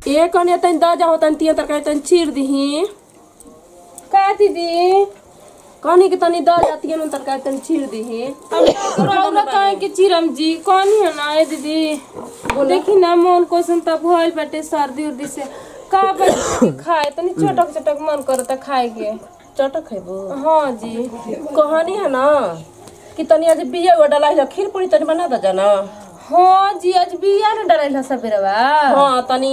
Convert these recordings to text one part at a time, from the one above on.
ए कने तन द जाओ तन तिया तरकारी तन चीर दिही का दीदी कने के तनी द जाती न तरकारी तन चीर दिही रौला काहे के चिरम जी कौन है ना ए दीदी देखी ना मन कोसन त भइल बाटे सर्दी उर्दी से का बच्चे खाए तनी चटक चटक मन करता खाए के चटक खेबो। हां जी कहानी है ना कि तनी आज बिया डाला खीर पूरी तनी बना द जाना। हां जी आज बिया न डराइला सबेरवा। हां तनी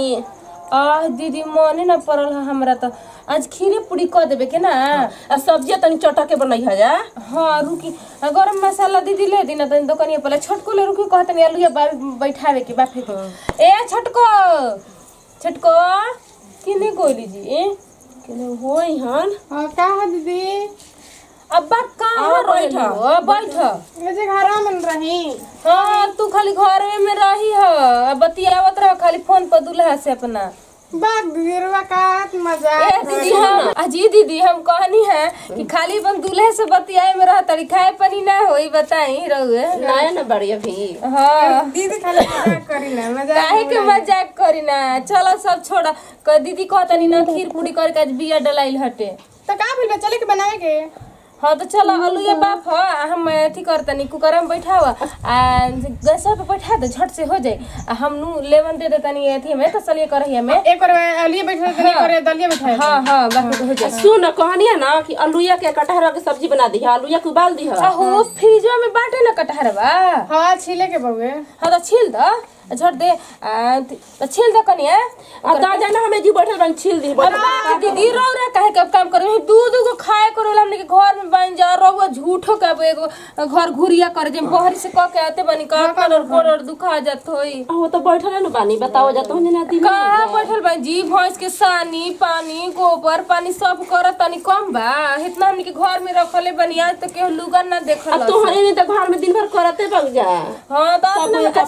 दीदी मने न पड़ल है हमरा तो आज खीरे पूरी क देबे के ना आ सब्जी तनी चटक के बनाई है जा। हां रुकी गरम मसाला दीदी ले दी ना तनी दुकानिया पहले छोटको ले रुकी कहतनी आलूया बैठावे के बाफे के ए छोटको छोटको किने गोली जी केने होई हन। हां का है दीदी अब्बा कहां बैठ मुझे घर में रही। हां तू खाली घर में रही ह बतियावत रह खाली फोन पर दूल्हा से अपना बाग दीदी रे का मजा ए दीदी हम अजी दीदी हम कहनी है कि खाली बन दूल्हे से बतियाए में रह तरी खाए पानी ना होई बताई रहुए ना ना बढ़िया भी। हां दीदी खाली मजाक करी ना मजाक काहे के मजाक करी ना चलो सब छोड़ा क दीदी कहतनी ना खीर पूरी करके आज बिया डलाइल हटे तो का भइल चले के बनावे के। हाँ तो चलो आलूया बाप ह हम अथी करतनी कुकर में बैठावा आ गैस पे बैठा दे झट से हो जाए आ हम नु लेवन दे देतनी अथी में तसलिए करहिया में एक बार आलूया बैठा तनी करे दलिया बैठा। हां हां बाकी हो जाए। सुन कहानी है ना कि आलूया के कटहरा के सब्जी बना दी है आलूया के उबाल दी है। हो फ्रिजवा में बाटे ना कटहरवा। हां छीले के बउए। हां तो छील द झट दे तो छील द कनिया आ दा जाना हमें जी बैठल बन छील दी दीदी रौरा काहे कब काम करे दूध को खाए करो हमने के घर में बन जा रहुआ झूठो का एगो घर घुरिया करे जे बहरी से क के आते बनी का कोड़र दुखा जात होई। वो तो बैठल न बानी बताओ जा तो ना दी कहां बैठल बन जी भैंस के सानी पानी गोबर पानी सब करत तनी कम बा इतना हमने के घर में रखले बनी आज तो के लुगन ना देखल अब तो हने तो घर में दिन भर करते बग जा। हां तो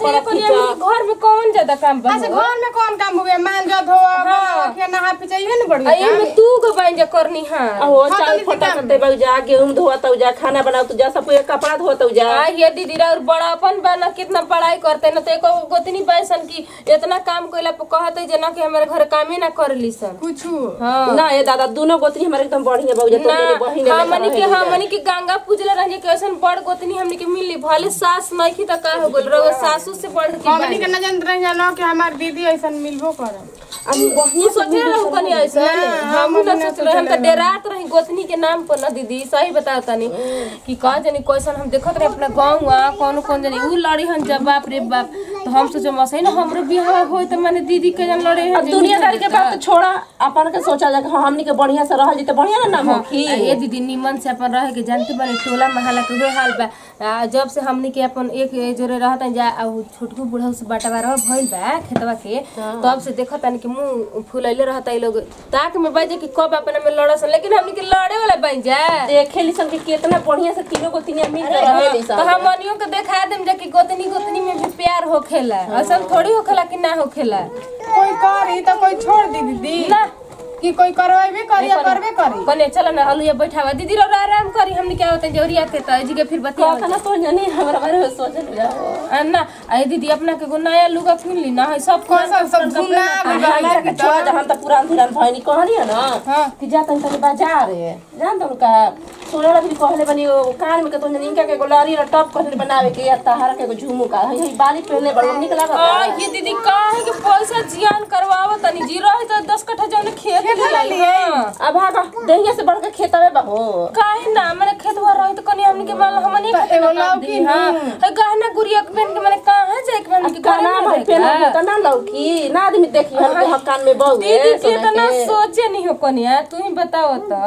अच्छा घर में कौन ज्यादा काम बा। अच्छा घर में कौन काम हुए मान जो धोआ के नहा पिचाइए न बढ़िया ए में तू को बन जा करनी हां हो चाल फटा करते बग जा गेहूं धोत जा खाना बनाओ जा सब कपड़ा धोत जा। हां ये दीदी और बड़ापन बना कितना पढ़ाई करते न तो एको गोतनी पैसन की इतना काम कइला पे कहते जे ना कि हमारे घर काम ही ना करली सन कुछ। हां ना ये दादा दोनों गोतनी हमारे एकदम बढ़िया बग जा तो बहिन हमनी के गंगा पूजला रह जे कैसन बड़ गोतनी हमनी के मिलली भले सास नइखी त का हो गेल रहो सासू से बढ़ के हमनी के न जान रह जानो कि हमार दीदी ऐसन मिलबो करे। हम बहिन सोचे रहू कनी ऐसा हम ना सोच रहे हम त डेरात रही गोतनी के नाम पर ना दीदी सही बताओ तनी कि का जानी कैसन हम देखत रहे अपना गांववा कौन जानी उ लड़ी हन जब बाप रे बाप तो हम सोचे मसई ना हमरो बियाह होय त माने दीदी के जन लड़े है दुनियादारी के बात छोड़ा अपन के सोचा जा हमनी के बढ़िया से रहल जी त बढ़िया ना नाम होखी। ए दीदी निमन से अपन रहे के जानते बने टोला महला के वे हाल बा जब से हमनी के अपन एक जोरे रहत जा छोटकू बूढ़ा से बाटवा रह भइल बा खेतवा के तब से देखत तनी के मुंह फुलैले रहता ई लोग ताक में बाजे कि कब अपने में लड़स लेकिन हमनी के लड़े वाला बन जा देखे लिसन के कितना बढ़िया से तीनों गोतनियां मिल रहे लिसन तो हम मनियो के देखा देम जा कि गोतनी में भी प्यार होखेला ऐसा थोड़ी होखेला कि ना होखेला कोई करी तो कोई छोड़ दी दीदी ना कि कोई करवाइबे करी या करबे करी कने चल ना आलूया बैठावा दीदी रो आराम करी हमनी क्या होते जोरिया के त जी के फिर बतिया कहना तो जानी हमरा बारे में सोचल जा ना आई दीदी अपना के गो नया लुगा किन ली ना है सब सब घूमना के छोड़ा जहां त पुरान भइनी कहनी है ना कि जा तन बाजार है जान तुम का सोना भी कहले बनी कान में के तो इनका के गोलारी र टप कहले बनावे के या तहारा के झुमू का है बाली पहले बड़ निक लागत ये दीदी काहे के पैसा जियान करवाव तनी जीरो है तो 10 कट्ठा जौन खेत ले लिए अब भागा देहिया से बढ़ के खेतवे बहो काहे ना माने खेतवा रही तो कनी हमनी के माल हमनी एगो लौकी हां है गहना गुड़िया के बन के माने कहां जाए के हमनी के गाना भाई पेन तो ना लौकी ना आदमी देखी हम के हकान में बहु दीदी के तो ना सोचे नहीं हो कनिया तू ही बताओ तो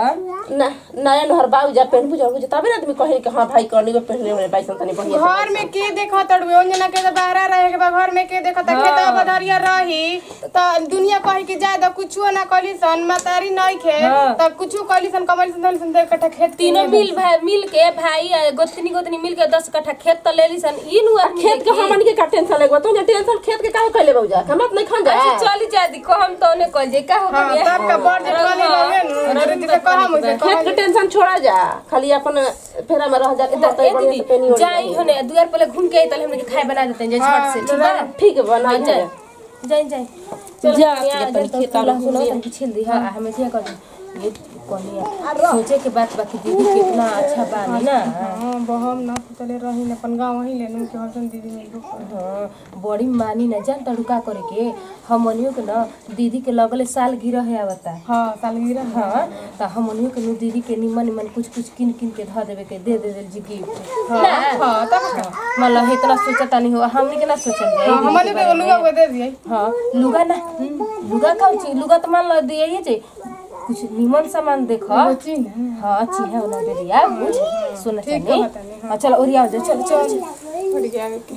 नया नहर बाऊ जा पेन बुझा तबे ना आदमी कहे कि हां भाई करनी को पहले में बाइसन तनी बढ़िया घर में के देखा तड़वे ओंजना के बाहर रहे के घर में के देखा त खेतवा बधरिया रही त दुनिया कहि कि ज्यादा कुछो ना कलिसन मातारी नहीं खे त कुछो कलिसन कमलिसन दलिसन देख कट्ठा खेत तीनों मिल के भाई गोतनी मिल के 10 कट्ठा खेत त ले लीसन इन खेत के हमन के का टेंशन लगो तो टेंशन खेत के काहे कहले बाऊ जा हमत नहीं खान जा अच्छा चली जा दी को हम तो ने कह जे का हो गया तब का बड़ जटवाली रहे न कहा मुझे खेत के टेंशन छोड़ा जा खाली अपन फेरा में रह जाके दतई बढ़िया से पेनी हो जाई होने दुआर पहले घूम के आई तले हमने खाए बना देते हैं जे छट से ठीक बना जाए जाई चल जा जा तनी खेत वाला सुनो तनी छिल दी। हां हमें क्या कर ये कोनिया सोचे के बात बाकी दीदी कितना अच्छा बानी ना। हां बहम ना चले रही न अपन गांव वही लेनु के हसन दीदी में दुख। हां बड़ी मानी ना जान तड़ुका करे के हमनियो के ना दीदी के लगले साल गिरह है आवता। हां सालगिरह। हां त हमनियो के नु दीदी के निमन निमन कुछ किन किन के ध देवे के दे दे जी गिफ्ट। हां तब मतलब इतना सोचता नहीं हो हमने के ना सोचल जाए। हमने के लुगा वो दे दिए। हां लुगा ना लुगा का छी लुगा त मान ल दिए ही जे कुछ निमन सामान देखो। ची ना। हां छी है ना दे दिया कुछ सोना ठीक चांदी। है हां चल ओरिया जा चल चल फट गया के।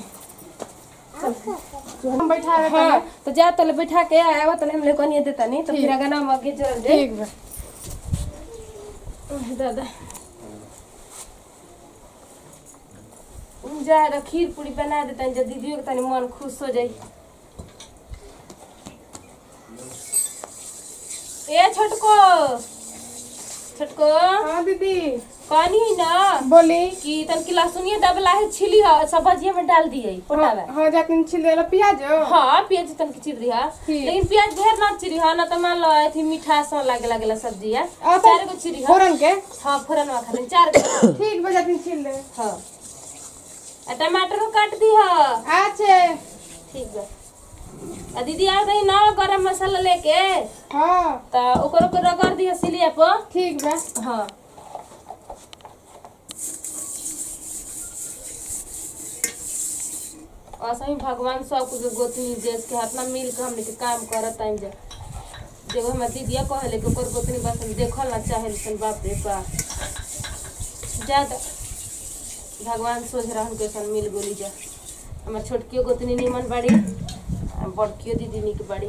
हम बैठा है। हां तो जा तले बैठा के आया तले हम ले कोनिया देता नहीं तो फिर गाना में आगे चल दे। ठीक बा। दादा जा खीर पूरी बना देता है दीदियों के तनी मन खुश हो जाई। ए छोटको छोटको हां दीदी कहानी ना बोली कि तन की लहसुनिया डबला है छिली है सब भजिया में डाल दिए पोटावा। हां जाकिन छिल देला प्याज। हां प्याज तन की चिर दिया लेकिन प्याज ढेर ना चिरी हां ना त मान लो थी मिठास लागे लागेला सब्जी है चार गो चिरी हां फोरन के। हां फोरन वा खाली चार गो। ठीक बा जाकिन छिल दे। हां आ टमाटर को काट दी हां। अच्छा ठीक बा। आ दीदी आ गई ना गरम मसाला लेके। हां त ओकरो को रगड़ दी सिलिया पर। ठीक बा। हां ऐसा ही भगवान सब कुछ गोतनी देश के हाथ में मिल के हमने के काम करत टाइम जे देखो हम दीदिया कहले के ओकर गोतनी बस हम देखल ना चाहे सन बाप रे बाप ज्यादा भगवान सोच रहन के सन मिल गोली जा। हमर छोटकियो गोतनी निमन बाड़ी बड़कियो दीदी निक बाड़ी।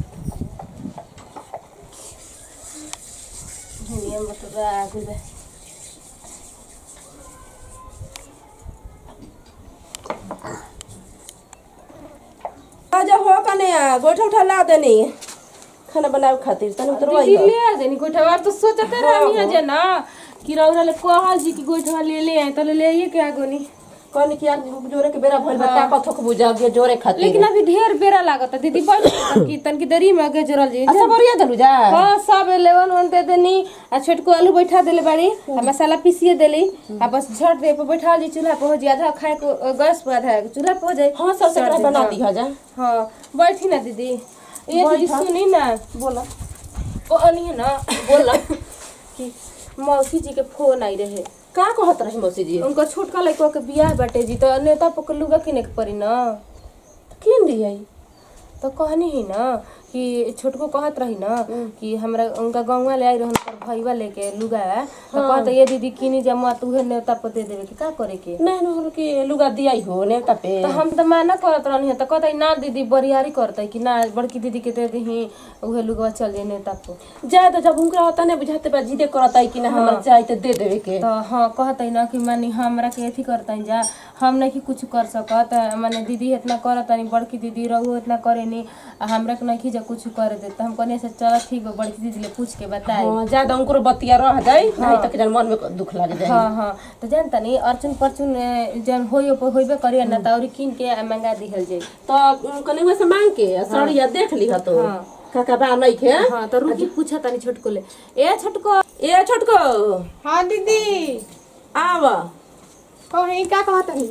दुनिया में तो आगु बे आजा हो कने गोठा उठा ला देनी खाना बनावे खातिर तनी उतरवाई। दीदी ले आ देनी गोठवा तो सोचते रहनी है जे ना कि रौरा ले कहल जी कि गोठवा ले आए तो ले ये के आगोनी कहनी कि यार जोरे के बेरा भइल बा ताकत थक बुझा के जोरे खातिर। लेकिन अभी ढेर बेरा लागत दीदी बैठ तन की देरी में आगे जोरल जी। अच्छा बढ़िया दलु जा। हां सब लेवन वन दे देनी आ छोटको आलू बैठा देले बाड़ी आ मसाला पीसिए देली आ बस झट दे पे बैठा जी चूल्हा पे हो जी आधा खाए को गैस पे आधा चूल्हा पे हो जाए। हां सब से बना दी हा जा। हां बैठी ना दीदी ये दीदी सुनी ना बोला कहनी है ना बोला कि मौसी जी के फोन आई रहे। का कहत रही मौसी जी? उनका छोटका लड़का के बियाह बाटे जी तो नेता पक लुगा किने के पड़ी ना किन दिया तो कहनी ही ना कि छोटको कहत रही ना कि हमरा उनका गांव ले आई रहन पर भईवा लेके लुगा तो कहत ये दीदी किनी जमा तुहे नेता पे दे देवे के का करे के नहीं न के लुगा दियाई हो नेता पे। तो हम तो माना करत रहनी तो कहत ना दीदी बरियारी करतै कि ना बड़की दीदी के दे देही उहे लुगा चल जाए नेता पे जाए तो जब उनका होता नहीं बुझाते बा जिदे करतै कि ना हमरा चाहि त दे देवे के। तो हां कहतै ना कि मानी हमरा के एथी करतै जा हम नहीं कि कुछ कर सकत माने दीदी इतना करत नहीं बड़की दीदी रहू इतना करेनी हमरा के नहीं जा कुछ कर दे तो हम कहने से चल ठीक है बड़की दीदी ले पूछ के बताए। हां ज्यादा उनको बतिया रह जाई नहीं त के मन में दुख लाग जाई। हां हां तो जानता नहीं अर्चन परचुन जन होइबे करिए ना त और किन के मंगा दिहल जाई तो कने हुए से मांग के सड़िया देख ली ह तो काका बा नहीं के। हां तो रुकी पूछा तनी छोटको ले ए छोटको हां दीदी आवा कहीं का कहत नहीं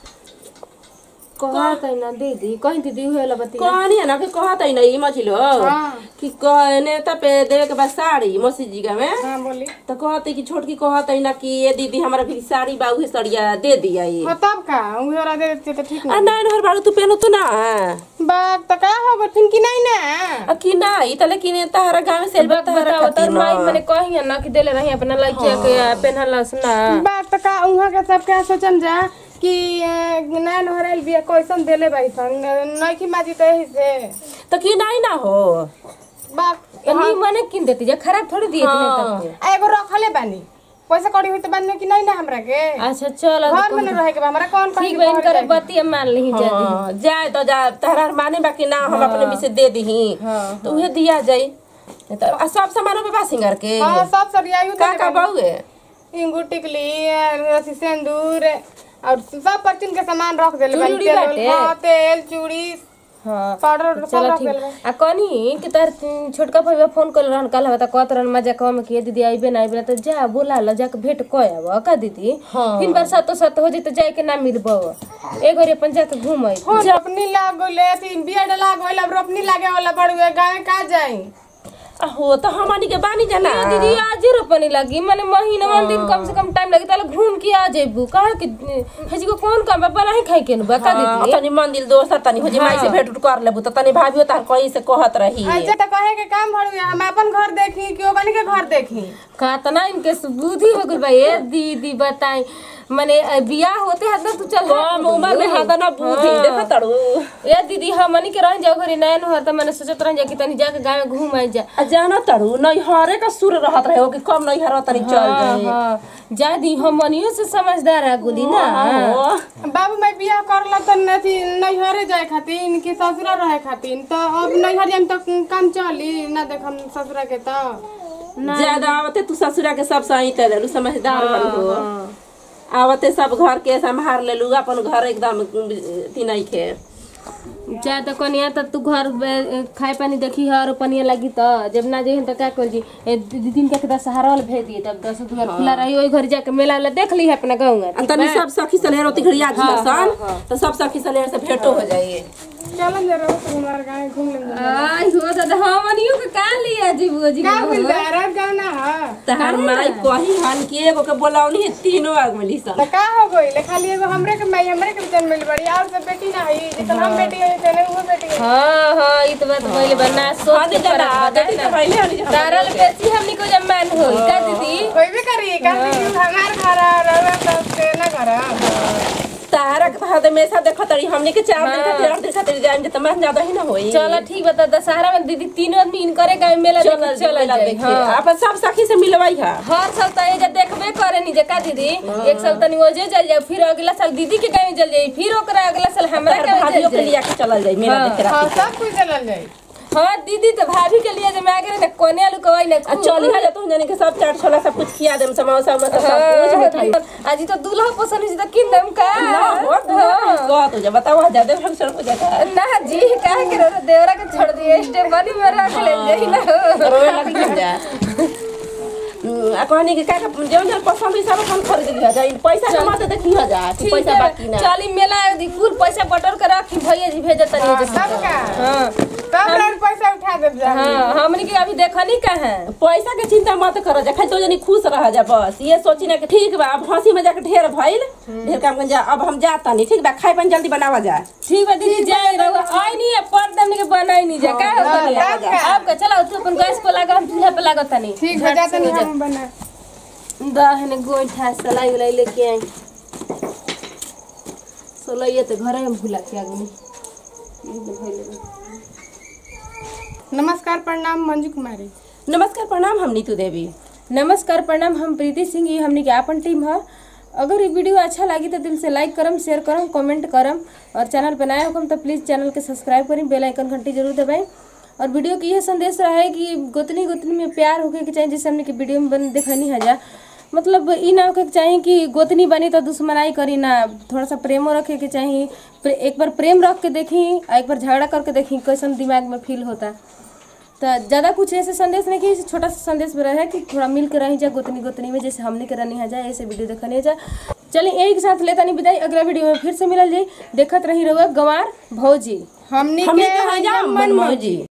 कहत ना दीदी कहीं दीदी होएला बतिया कहनी है ना कि कहत है नहीं मछलो कि कहने त पे दे के बा साड़ी मौसी जी का में। हां बोली तो कहते कि छोटकी कहत है ना कि ये दीदी हमरा भी साड़ी बा उहे सड़िया दे दिया ये। हां तब का उहे वाला दे देते तो ठीक आ नहीं हर बार तू पहनो तो ना बात त का हो फिन कि नहीं ना कि नहीं त लेकिन तारा गांव से बता बताओ तर माई मने कही ना कि देले रही अपना लड़किया के पहनलस ना बात त का उहा के सब क्या सोचन जा कि नैन हरल बिया कैसन देले बैसन नहीं कि माजी तो यही से तो कि नहीं ना हो बात नहीं मने किन देती जा खराब थोड़ी दिए तने तक एगो रखले बानी पैसा कड़ी होई त बानी कि नहीं ना हमरा के। अच्छा चल घर में रहे के बा हमरा कौन ठीक बहन करे बतिया मान ली जा जाए तो जा तारा माने बाकी ना हम अपने भी से दे दीही तो उहे दिया जाई तो सब सामान पे बा सिंगार के। हां सब सरियायु का बाउए इंगू टिकली रसी सिंदूर और सब परचून के सामान रख देले बानी चूड़ी बाटे? हां तेल चूड़ी हां पाउडर चलो ठीक आ कनी कि तार छोटका भैया फोन कर रहन कल हवा त कहत रहन मजा कम के दीदी आइबे ना आइबे त जा बोला ल जाके भेंट कय आब का दीदी फिर बरसात तो सत हो जे त जाए के ना मिलबो ए घरे अपन जाके घूम आई हो अपनी लागोले अथी बिया डला गइल अब रोपनी लागे वाला बड़ुए गाय का जाई हो तो हमनी के बानी जाना दीदी आज रोपनी लगी माने महीना दिन कम से कम टाइम लगी ताले घूम के आ जेबू काहे कि हजी को कौन काम बा नहीं खाई के बा का दीदी तनी मंदिर दोस्त तनी हो जे माई से भेंट कर लेबू त तनी भाभियो तार कहीं से कहत रही अच्छा त कहे के काम भड़ुए हम अपन घर देखी कि ओकनी के घर देखी का तना इनके बुद्धि हो गइल बा ए दीदी बताई माने बियाह होते हद तू चल कम उम्र में हद ना बुद्धि देख तड़ू ए दीदी हमनी के रह जाओ घरी नयन हो त मैंने सोचत रह जा कि तनी जाके गांव में घूम आई जा जाना तड़ू नहीं हरे का सुर रहत रहे हो कि कम नहीं हरा तनी चल जाए हां जा दी हमनियो से समझदार आ गुली ना बाबू मैं बियाह करला त नथी नैहरे जाए खातिर इनके ससुरा रहे खातिर त अब नैहर जाम त काम चली ना देख हम ससुरा के त ज्यादा आवते तू ससुरा के सब सही कर देलू समझदार बन हो आवते सब घर के संभाल लेलू अपन घर एकदम तिनई के जा त कनिया त तू घर खाए पानी देखी है और पनिया लगी त जब ना जेहन त का कर जी दिन के त सहारा वाला भेज दिए तब 10 दुआर खुला रही ओई घर जाके मेला वाला देख ली है अपना गांव में तनी सब सखी सलेर ओती घड़िया झलसन त सब सखी सलेर से भेंटो हो जाइए चलन जरा हमार गाय घूम ले आई हो दादा हमनियो के का लिया जीबू जी का बोल रहा गाना है तहार माई कही हन के एगो के बोलावनी तीनों आगमली सन त का हो गइल खाली एगो हमरे के माई हमरे के जन्म मिल बड़ी और सब बेटी ना है जितना हम बेटी है तेने वो बेटी है हां हां ई त बात पहले बना सोच के बेटी त पहले हनी तारल बेसी हमनी को जमान होई का दीदी होइबे करी का हमार घर रहे सब के ना घर तारा के भाद में ऐसा देखत रही हमने के 4 दिन खातिर 8 दिन खातिर जाएं जे तमाम ज्यादा ही ना होई चलो ठीक बता दशहरा में दीदी तीनों आदमी इन करे का मेला देख चल जाए हां अपन सब सखी से मिलवाई है हर साल त ए जे देखबे करे नी जे का दीदी एक साल तनी ओजे चल जाए फिर अगला साल दीदी के गांव चल जाई फिर ओकरा अगला साल हमरा के भाभियों के लिया के चलल जाई मेला देख हां सब कुछ चलल जाई हां दीदी तो भाभी के लिए जे मैं आगे ना कोने आलू कवाई ना चली है तो जाने के सब चाट छोला सब कुछ खिया देम समोसा सब कुछ मिठाई आज तो दूल्हा पसंद है तो किन दम का ना हो तो तो जब बताओ ज्यादा फंक्शन हो जाता है ना जी का के देवरा के छोड़ दिए स्टेप बनी में रख ले जाई ना रोए लग जा आ कहनी के का जौन पसंद है सब अपन खरीद लिया जाए पैसा जमा तो देखी हो जा पैसा बाकी ना चली मेला दी कुल पैसा बटर के रखी भैया जी भेजत तनी जे सब का हां तब लोग पैसा उठा दे जा हां हमनी के अभी देखनी का है पैसा के चिंता मत कर जा खाली तो जनी खुश रह जा बस ये सोची ना कि ठीक बा अब हंसी मजाक ढेर भइल ढेर काम कर जा अब हम जाता नहीं ठीक बा खाए पानी जल्दी बनावा जा ठीक बा दीदी जाए रहो आई नहीं पर दम के बनाई नहीं जा का आपका चलो तू अपन गैस पे लगा हम चूल्हा पे लगा तनी ठीक हो जाता नहीं हम बना दहने गोइठा सलाई वाला लेके आई सलाई तो घर में भूला के आगनी नमस्कार प्रणाम मंजू कुमारी नमस्कार प्रणाम हम नीतू देवी नमस्कार प्रणाम हम प्रीति सिंह ये हमनी के अपन टीम है अगर ये वीडियो अच्छा लगी तो दिल से लाइक करम शेयर करम कमेंट करम और चैनल पर नया होकम तो प्लीज़ चैनल के सब्सक्राइब करें बेल आइकन घंटी जरूर दबाएं और वीडियो की यह संदेश रहा है कि गोतनी गोतनी में प्यार होके के चाहिए जैसे हमने की वीडियो में दिखानी है जा मतलब ई ना होके चाहिए कि गोतनी बनी तो दुश्मनाई करी ना थोड़ा सा प्रेमो रखे के चाहिए एक बार प्रेम रख के देखी एक बार झगड़ा करके देखी कैसन दिमाग में फील होता तो ज़्यादा कुछ ऐसे संदेश नहीं कि छोटा सा संदेश में रहे कि थोड़ा मिल के रही जाए गोतनी गोतनी में जैसे हमने के रहनी है जाए ऐसे वीडियो देखनी है जाए चलिए यही के साथ लेता नहीं विदाई अगला वीडियो में फिर से मिलल जाए देखत रही रहुआ गंवार भौजी हमनी के मन मौजी।